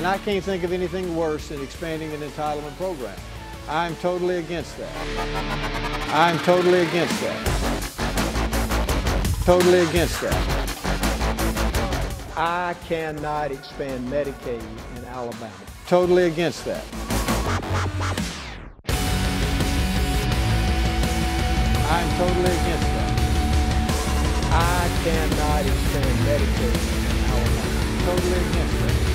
And I can't think of anything worse than expanding an entitlement program. I'm totally against that. I'm totally against that. Totally against that. I cannot expand Medicaid in Alabama. Totally against that. I'm totally against that. I cannot expand Medicaid in Alabama. Totally against that.